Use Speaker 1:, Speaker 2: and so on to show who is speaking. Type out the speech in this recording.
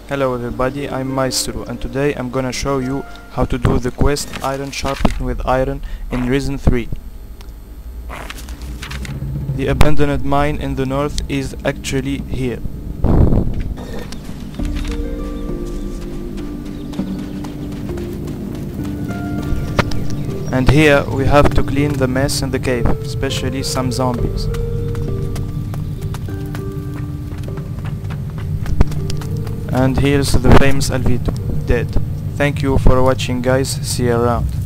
Speaker 1: Hello everybody, I'm Maestro and today I'm gonna show you how to do the quest Iron Sharpened with Iron in Reason 3. The abandoned mine in the north is actually here. And here we have to clean the mess in the cave, especially some zombies. And here's the famous Alvito, dead. Thank you for watching guys, see you around.